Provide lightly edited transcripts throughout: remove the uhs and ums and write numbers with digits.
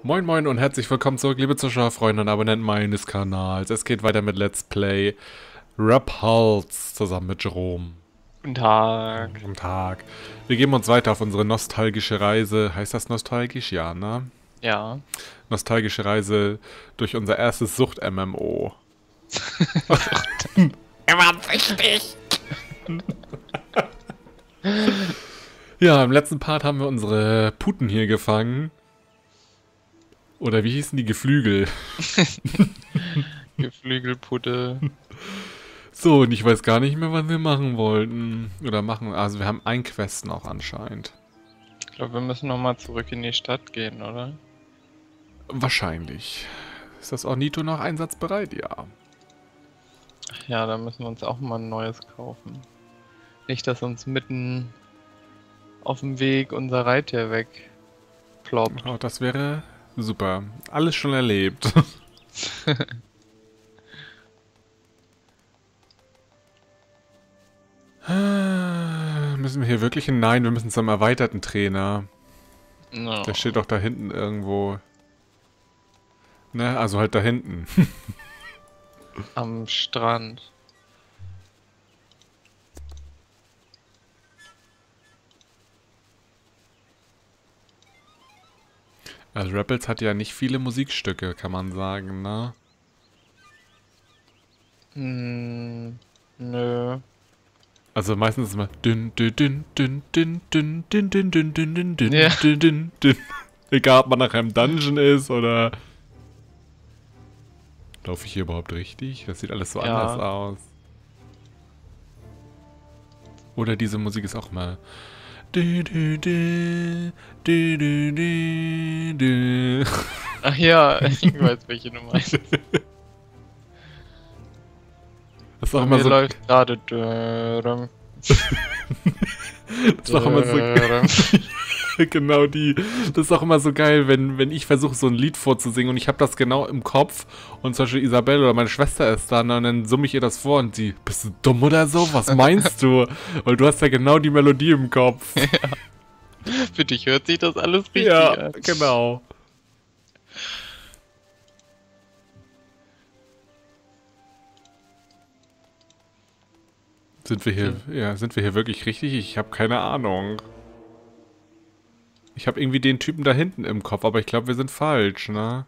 Moin moin und herzlich willkommen zurück, liebe Zuschauer, Freunde und Abonnenten meines Kanals. Es geht weiter mit Let's Play Repulse zusammen mit Jerome. Guten Tag. Guten Tag. Wir geben uns weiter auf unsere nostalgische Reise. Heißt das nostalgisch? Ja, ne? Ja. Nostalgische Reise durch unser erstes Sucht-MMO. Er war süchtig. Ja, im letzten Part haben wir unsere Puten hier gefangen. Oder wie hießen die? Geflügel. Geflügelputte. So, und ich weiß gar nicht mehr, was wir machen wollten. Oder machen. Also wir haben ein Quest noch anscheinend. Ich glaube, wir müssen nochmal zurück in die Stadt gehen, oder? Wahrscheinlich. Ist das Ornito noch einsatzbereit? Ja. Ach ja, da müssen wir uns auch mal ein neues kaufen. Nicht, dass uns mitten auf dem Weg unser Reittier wegploppt. Oh, das wäre super. Alles schon erlebt. Müssen wir hier wirklich hin? Nein, wir müssen zum erweiterten Trainer. No. Der steht doch da hinten irgendwo. Ne, also halt da hinten. Am Strand. Also Rebels hat ja nicht viele Musikstücke, kann man sagen, ne? Nö. Also meistens ist immer dünn, dünn, dünn, dünn, dünn, dünn, dünn, dünn, dünn, dünn, dünn, dünn, Ja. dünn, dünn, dünn. Egal, ob man nachher im Dungeon ist oder... Laufe ich hier überhaupt richtig? Das sieht alles so Ja. anders aus. Oder diese Musik ist auch mal... Du, du, du, du, du, du, du. Ach ja, ich weiß, welche du meinst. Das ist auch Bei immer mir so... läuft gerade Dörrem. Das ist auch immer so... Genau die. Das ist auch immer so geil, wenn ich versuche, so ein Lied vorzusingen und ich habe das genau im Kopf und zum Beispiel Isabelle oder meine Schwester ist da und dann summe ich ihr das vor und sie, bist du dumm oder so? Was meinst du? Weil du hast ja genau die Melodie im Kopf. Für dich hört sich das alles richtig Ja, an. genau. Sind wir hier, ja, sind wir hier wirklich richtig? Ich habe keine Ahnung. Ich habe irgendwie den Typen da hinten im Kopf, aber ich glaube, wir sind falsch, ne?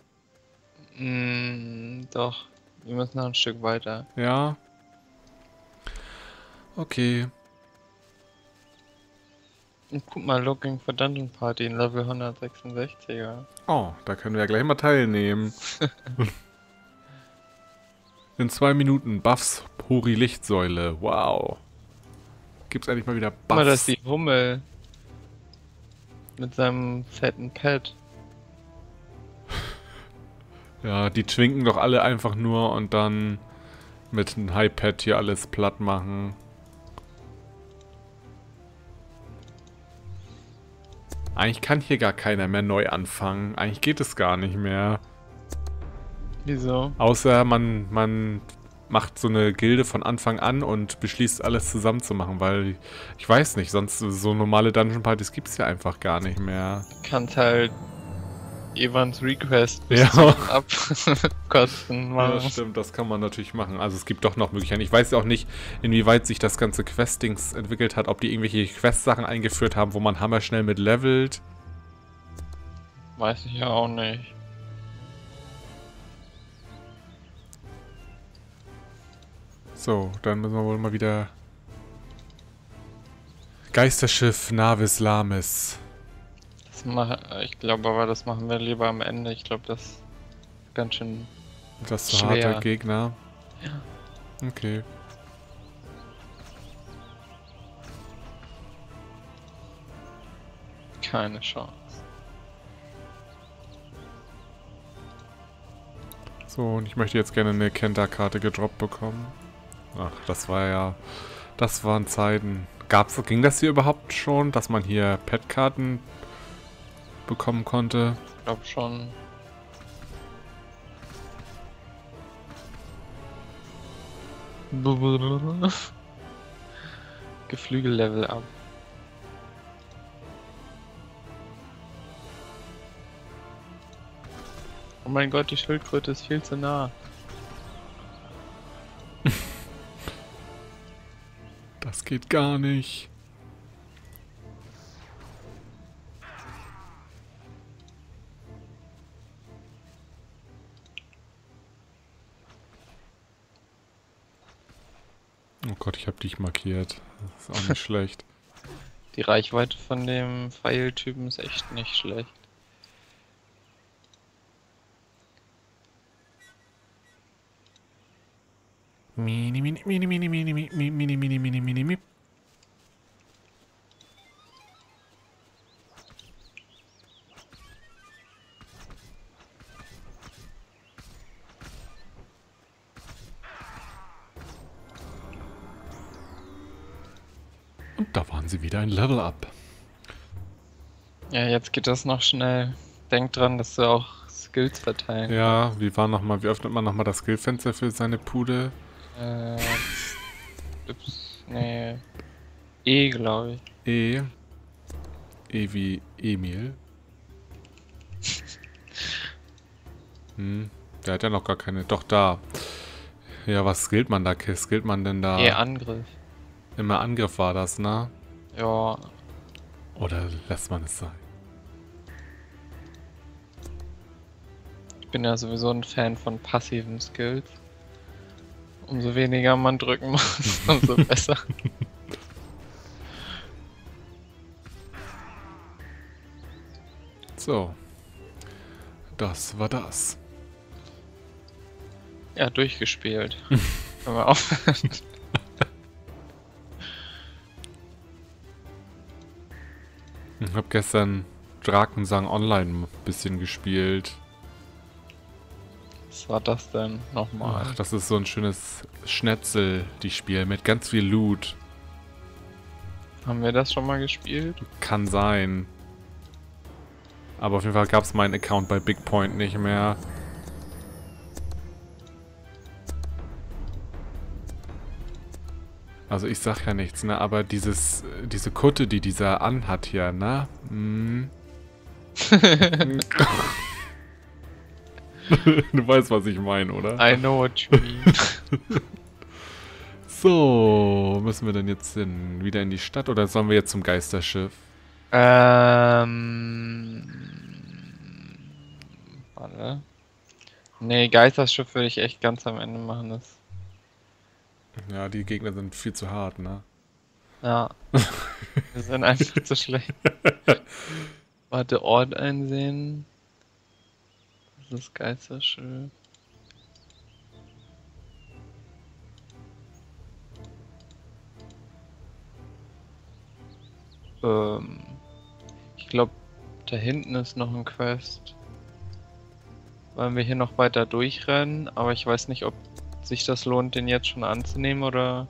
Doch. Wir müssen noch ein Stück weiter. Ja. Okay. Und guck mal, Looking for Dungeon Party in Level 166er. Oh, da können wir ja gleich mal teilnehmen. In 2 Minuten Buffs Pori Lichtsäule. Wow. Gibt's eigentlich mal wieder Guck mal, das Buffs? ist die Hummel. Mit seinem fetten Pad. Ja, die twinken doch alle einfach nur und dann mit einem High-Pad hier alles platt machen. Eigentlich kann hier gar keiner mehr neu anfangen. Eigentlich geht es gar nicht mehr. Wieso? Außer man macht so eine Gilde von Anfang an und beschließt alles zusammen zu machen, weil ich weiß nicht, sonst so normale Dungeon Partys gibt es ja einfach gar nicht mehr. Kannst halt Evans Request Ja. abkosten Ja, machen. stimmt, das kann man natürlich machen. Also es gibt doch noch Möglichkeiten. Ich weiß ja auch nicht, inwieweit sich das ganze Questings entwickelt hat, ob die irgendwelche Quest-Sachen eingeführt haben, wo man hammerschnell mit levelt. Weiß ich ja auch nicht. So, dann müssen wir wohl mal wieder... Geisterschiff Navis Lamis. Ich glaube aber, das machen wir lieber am Ende. Ich glaube, das ist ganz schön. Das ist so Schwer. harter Gegner. Ja. Okay. Keine Chance. So, und ich möchte jetzt gerne eine Kenta-Karte gedroppt bekommen. Ach, das war ja... Das waren Zeiten. Ging das hier überhaupt schon, dass man hier Pet-Karten bekommen konnte? Ich glaube schon. Geflügel-Level ab. Oh mein Gott, die Schildkröte ist viel zu nah. Das geht gar nicht. Oh Gott, ich habe dich markiert. Das ist auch nicht schlecht. Die Reichweite von dem Pfeiltypen ist echt nicht schlecht. Mini, mini, mini, mini, mini, mini, mini, mini, mini, mini, mini. Und da waren sie wieder ein Level Up. Ja, jetzt geht das noch schnell. Denk dran, dass du auch Skills verteilen. Ja, wie öffnet man nochmal das Skillfenster für seine Pude? Nee. E, glaube ich. E. E wie Emil. Der hat ja noch gar keine. Doch, da. Ja, was skillt man da? Skillt man denn da? E-Angriff. Immer Angriff war das, ne? Ja. Oder lässt man es sein? Ich bin ja sowieso ein Fan von passiven Skills. Umso weniger man drücken muss, umso besser. So. Das war das. Ja, durchgespielt. Können wir aufhören. Ich habe gestern Drakensang Online ein bisschen gespielt. Was war das denn nochmal? Ach, das ist so ein schönes Schnetzel, die spielen mit ganz viel Loot. Haben wir das schon mal gespielt? Kann sein. Aber auf jeden Fall gab es meinen Account bei Big Point nicht mehr. Also ich sag ja nichts, ne? Aber diese Kutte, die dieser anhat hier, ne? Du weißt, was ich meine, oder? I know what you mean. So, müssen wir denn jetzt wieder in die Stadt oder sollen wir jetzt zum Geisterschiff? Warte. Nee, Geisterschiff würde ich echt ganz am Ende machen. Das. Ja, die Gegner sind viel zu hart, ne? Ja. Wir sind einfach zu schlecht. Warte, Ort einsehen. Das ist Geisterschiff. Ich glaube, da hinten ist noch ein Quest. Wollen wir hier noch weiter durchrennen, aber ich weiß nicht, ob sich das lohnt, den jetzt schon anzunehmen oder.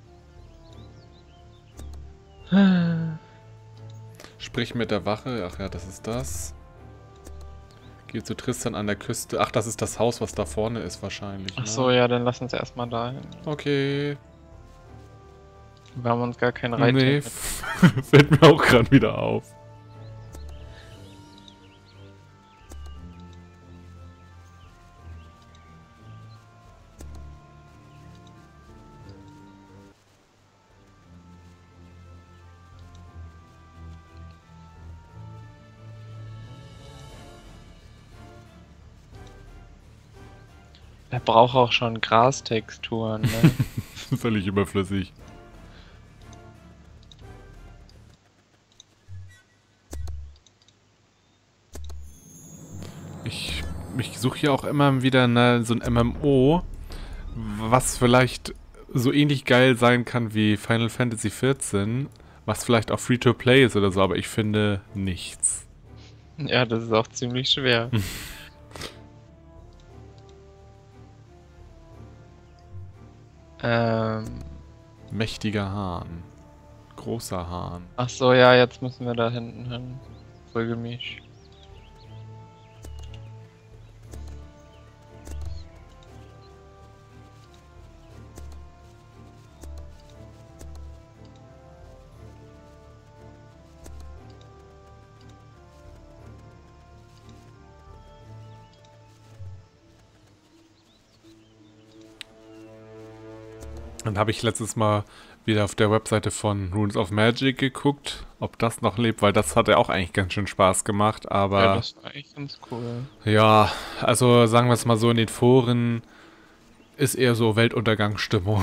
Sprich mit der Wache. Ach ja, das ist das. Geh zu Tristan an der Küste. Ach, das ist das Haus, was da vorne ist wahrscheinlich. Ach so, ja, dann lass uns erstmal dahin. Okay. Wir haben uns gar keinen Reiter. Nee, fällt mir auch gerade wieder auf. Er braucht auch schon Grastexturen, ne? Völlig überflüssig. Ich suche hier auch immer wieder so ein MMO, was vielleicht so ähnlich geil sein kann wie Final Fantasy XIV, was vielleicht auch Free-to-Play ist oder so, aber ich finde nichts. Ja, das ist auch ziemlich schwer. Mächtiger Hahn. Großer Hahn. Ach so, ja, jetzt müssen wir da hinten hin. Folge mich. Dann habe ich letztes Mal wieder auf der Webseite von Runes of Magic geguckt, ob das noch lebt, weil das hat ja auch eigentlich ganz schön Spaß gemacht, Ja, aber das war echt ganz cool. ja, also sagen wir es mal so, in den Foren ist eher so Weltuntergangsstimmung.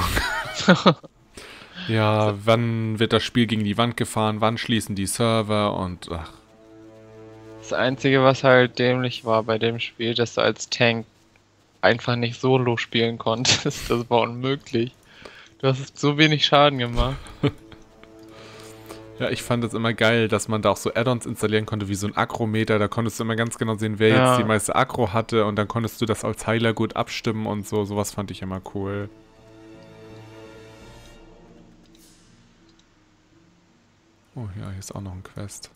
Ja, wann wird das Spiel gegen die Wand gefahren, wann schließen die Server und ach, Das Einzige, was halt dämlich war bei dem Spiel, dass du als Tank einfach nicht Solo spielen konntest. Das war unmöglich. Du hast so wenig Schaden gemacht. ja, ich fand es immer geil, dass man da auch so Add-ons installieren konnte, wie so ein Agrometer. Da konntest du immer ganz genau sehen, wer jetzt die Ja, meiste Agro hatte und dann konntest du das als Heiler gut abstimmen und so. Sowas fand ich immer cool. Oh ja, hier ist auch noch ein Quest.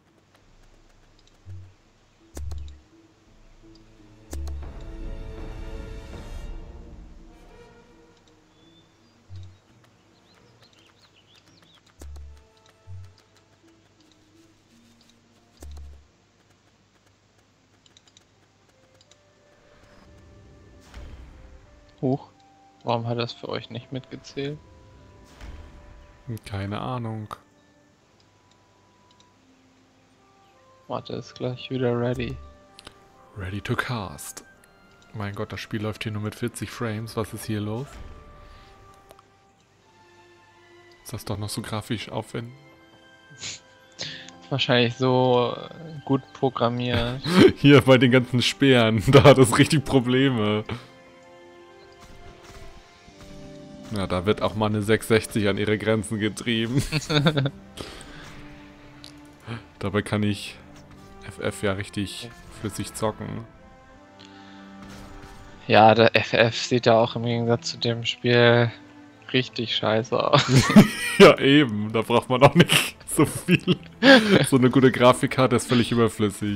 huch. Warum hat das für euch nicht mitgezählt? Keine Ahnung. Warte, ist gleich wieder ready. Ready to cast. Mein Gott, das Spiel läuft hier nur mit 40 Frames. Was ist hier los? Ist das doch noch so grafisch aufwendig? Wahrscheinlich so gut programmiert. Hier bei den ganzen Speeren, da hat es richtig Probleme. Ja, da wird auch mal eine 660 an ihre Grenzen getrieben. Dabei kann ich FF ja richtig flüssig zocken. Ja, der FF sieht ja auch im Gegensatz zu dem Spiel richtig scheiße aus. Ja, eben. Da braucht man auch nicht so viel. So eine gute Grafikkarte ist völlig überflüssig.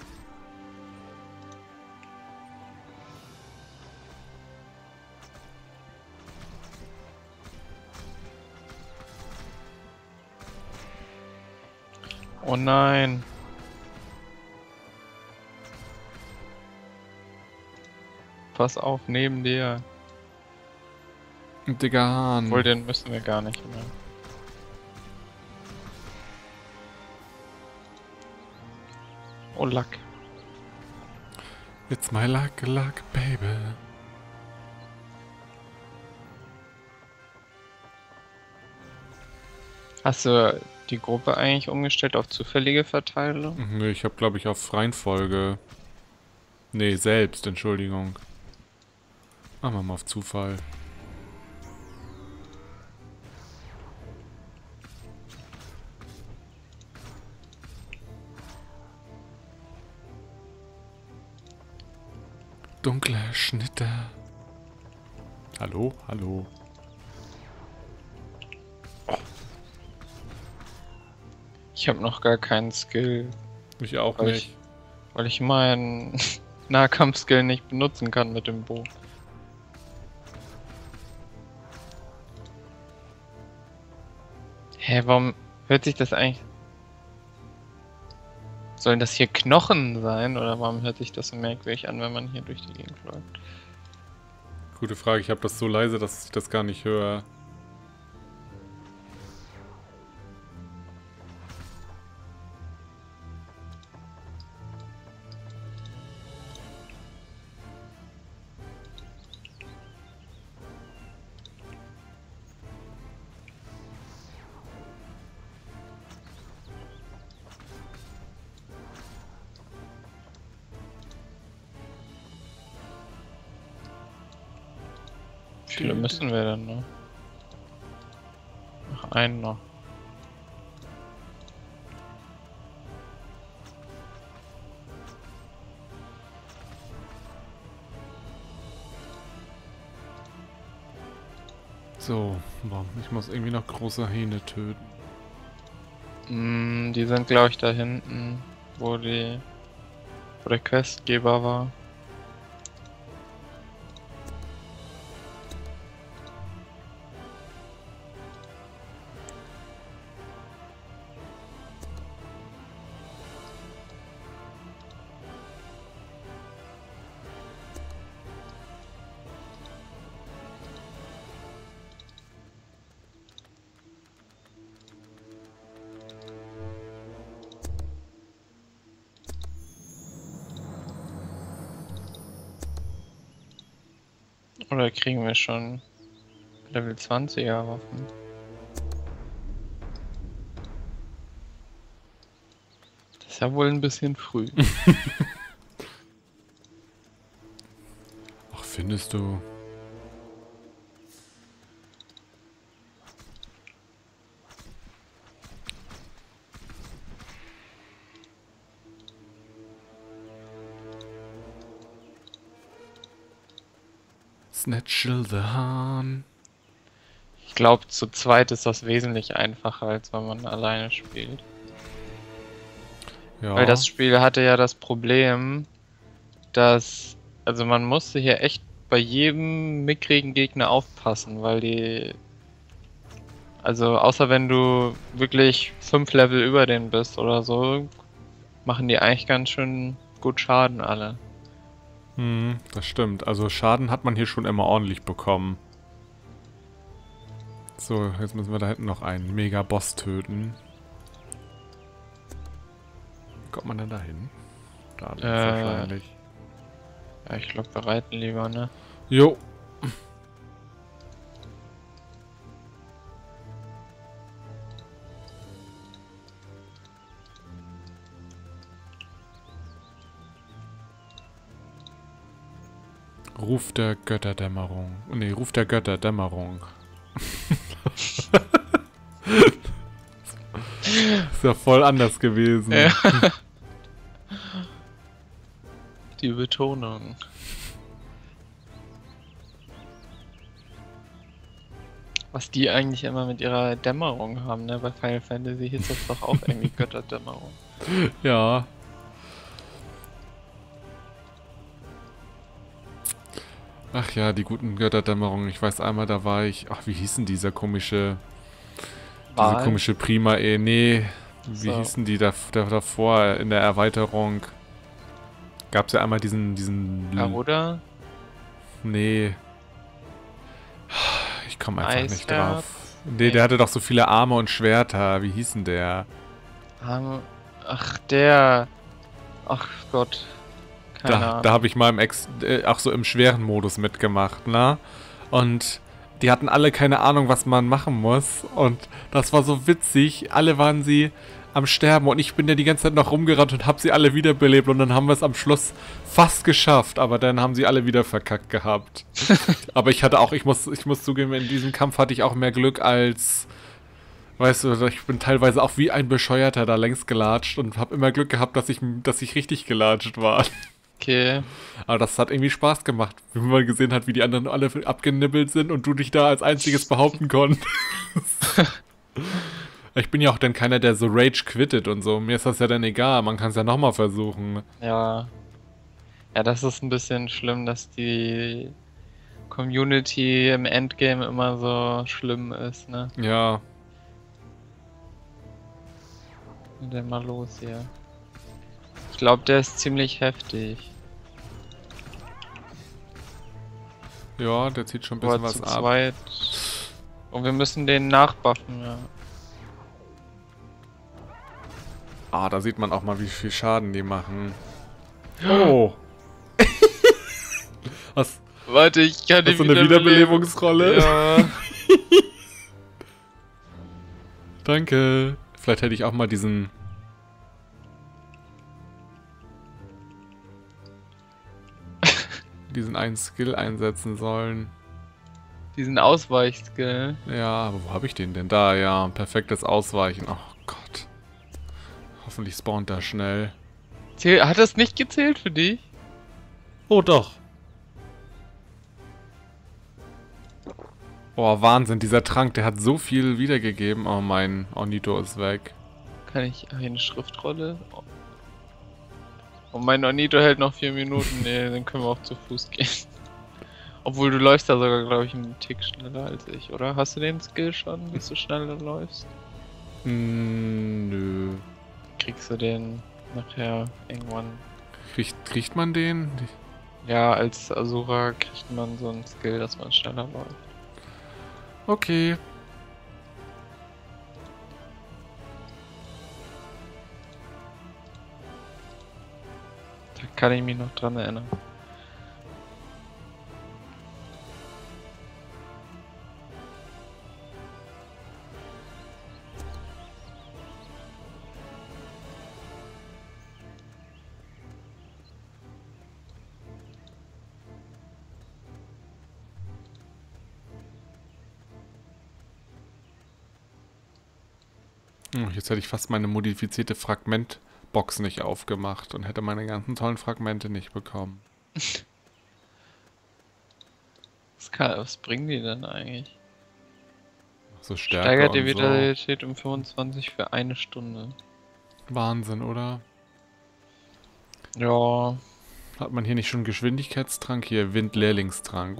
Oh nein. Pass auf, neben dir. Digga Hahn. Obwohl, den müssen wir gar nicht mehr. Oh, Luck. It's my luck, baby. Hast du die Gruppe eigentlich umgestellt auf zufällige Verteilung? Nee, ich habe glaube ich auf Reihenfolge. Nee, selbst, Entschuldigung. Machen wir mal auf Zufall. Dunkle Schnitte. Hallo, hallo. Ich habe noch gar keinen Skill, Ich auch Weil nicht. weil ich meinen Nahkampfskill nicht benutzen kann mit dem Bogen. Hä, warum hört sich das eigentlich... Sollen das hier Knochen sein oder warum hört sich das so merkwürdig an, wenn man hier durch die Gegend läuft? Gute Frage, ich habe das so leise, dass ich das gar nicht höre. Wie viele müssen wir denn noch? Noch einen noch. So, ich muss irgendwie noch große Hähne töten. Die sind glaube ich da hinten, wo der Questgeber war. Oder kriegen wir schon Level 20er Waffen? Das ist ja wohl ein bisschen früh. Ach, findest du? Snatchel the Hahn. Ich glaube, zu zweit ist das wesentlich einfacher, als wenn man alleine spielt. Ja. Weil das Spiel hatte ja das Problem, dass, also man musste hier echt bei jedem mickrigen Gegner aufpassen, weil die, also außer wenn du wirklich 5 Level über denen bist oder so, machen die eigentlich ganz schön gut Schaden alle. Das stimmt. Also Schaden hat man hier schon immer ordentlich bekommen. So, jetzt müssen wir da hinten noch einen Mega-Boss töten. Wie kommt man denn da hin? Da ist wahrscheinlich. Ja, ich glaube, wir reiten lieber, ne? Jo. Ruf der Götterdämmerung. Nee, Ruf der Götterdämmerung. Ist ja voll anders gewesen. Ja. Die Betonung. Was die eigentlich immer mit ihrer Dämmerung haben, ne? Bei Final Fantasy hieß das doch auch irgendwie Götterdämmerung. Ja. Ach ja, die guten Götterdämmerungen. Ich weiß einmal, da war ich. Ach, wie hieß denn dieser komische. Diese komische Prima, nee. Wie hießen die davor in der Erweiterung? Gab's ja einmal diesen. Garuda? Nee. Ich komme einfach nicht Eisherz? drauf. Nee, der hatte doch so viele Arme und Schwerter. Wie hieß denn der? Ach, der. Ach Gott. Keine Ahnung. Da habe ich mal im schweren Modus mitgemacht, ne? Und die hatten alle keine Ahnung, was man machen muss. Und das war so witzig. Alle waren sie am Sterben und ich bin ja die ganze Zeit noch rumgerannt und habe sie alle wiederbelebt. Und dann haben wir es am Schluss fast geschafft. Aber dann haben sie alle wieder verkackt gehabt. Aber ich muss zugeben, in diesem Kampf hatte ich auch mehr Glück als... Weißt du, ich bin teilweise auch wie ein Bescheuerter da längs gelatscht und habe immer Glück gehabt, dass ich richtig gelatscht war. Okay. Aber das hat irgendwie Spaß gemacht, wenn man gesehen hat, wie die anderen alle abgenibbelt sind und du dich da als einziges behaupten konntest. Ich bin ja auch dann keiner, der so Rage quittet und so. Mir ist das ja dann egal, man kann es ja nochmal versuchen. Ja. Ja, das ist ein bisschen schlimm, dass die Community im Endgame immer so schlimm ist, ne? Ja. Und dann mal los hier. Ich glaube, der ist ziemlich heftig. Ja, der zieht schon ein bisschen Aber was zu ab. zweit. Und wir müssen den nachbuffen, ja. Ah, da sieht man auch mal, wie viel Schaden die machen. Oh. Was? Warte, ich kann Hast du eine Wiederbelebungsrolle? Ja. Danke. Vielleicht hätte ich auch mal diesen einen Skill einsetzen sollen. Diesen Ausweichskill. Ja, aber wo habe ich den denn? Da, ja. Perfektes Ausweichen. Oh Gott. Hoffentlich spawnt er schnell. Hat das nicht gezählt für dich? Oh, doch. Boah, Wahnsinn. Dieser Trank, der hat so viel wiedergegeben. Oh, mein Onito ist weg. Kann ich eine Schriftrolle? Und mein Onito hält noch 4 Minuten. Nee, dann können wir auch zu Fuß gehen. Obwohl du läufst da sogar, glaube ich, einen Tick schneller als ich, oder? Hast du den Skill schon, dass du schneller läufst? Nö. Kriegst du den nachher irgendwann? Kriegt man den? Ja, als Asura kriegt man so einen Skill, dass man schneller läuft. Okay. Da kann ich mich noch dran erinnern. Oh, jetzt hätte ich fast meine modifizierte Fragmentbox nicht aufgemacht und hätte meine ganzen tollen Fragmente nicht bekommen. Was bringen die denn eigentlich? So Stärke Steigert die und so. Vitalität um 25 für eine Stunde. Wahnsinn, oder? Ja. Hat man hier nicht schon Geschwindigkeitstrank? Hier, Windlehrlingstrank.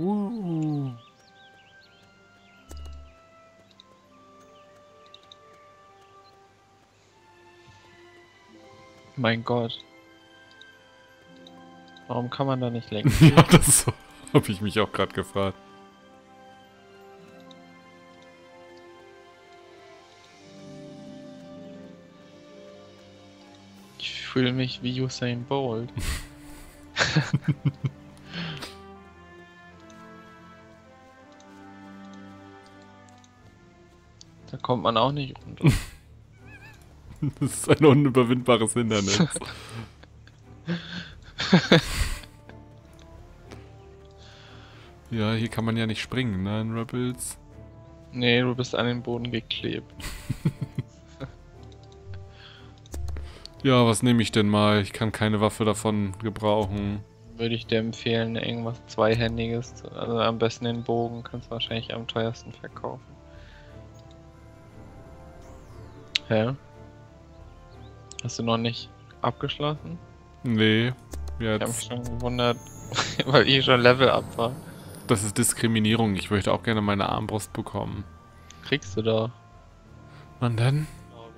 Mein Gott. Warum kann man da nicht lenken? Ja, das habe ich mich auch gerade gefragt. Ich fühle mich wie Usain Bolt. Da kommt man auch nicht runter. Das ist ein unüberwindbares Hindernis. Ja, hier kann man ja nicht springen, ne, in Rebels. Nee, du bist an den Boden geklebt. Ja, was nehme ich denn mal? Ich kann keine Waffe davon gebrauchen. Würde ich dir empfehlen, irgendwas Zweihändiges. Also am besten den Bogen, kannst du wahrscheinlich am teuersten verkaufen. Hä? Hast du noch nicht abgeschlossen? Nee, Ich habe mich jetzt. schon gewundert, weil ich schon Level up war. Das ist Diskriminierung. Ich möchte auch gerne meine Armbrust bekommen. Kriegst du doch, Wann denn? glaube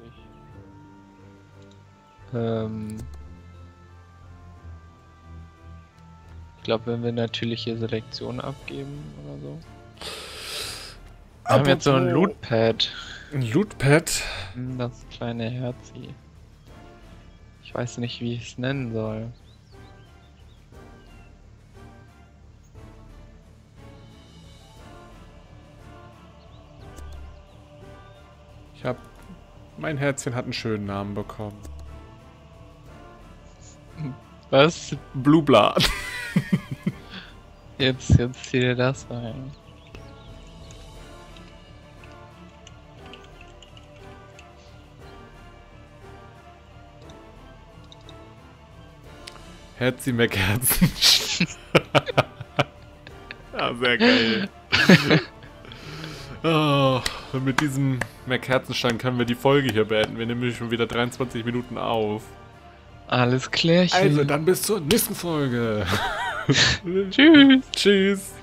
ich glaube, wenn wir natürliche Selektion abgeben oder so. Wir haben jetzt so ein Lootpad. Ein Lootpad? Das kleine Herzi. Ich weiß nicht, wie ich es nennen soll. Mein Herzchen hat einen schönen Namen bekommen. Was? Blueblood. Jetzt zieh dir das rein. Herzi McHerzen. Ja, sehr geil. Oh, und mit diesem McHerzenstein können wir die Folge hier beenden. Wir nehmen schon wieder 23 Minuten auf. Alles klärchen. Also, dann bis zur nächsten Folge. Tschüss. Tschüss.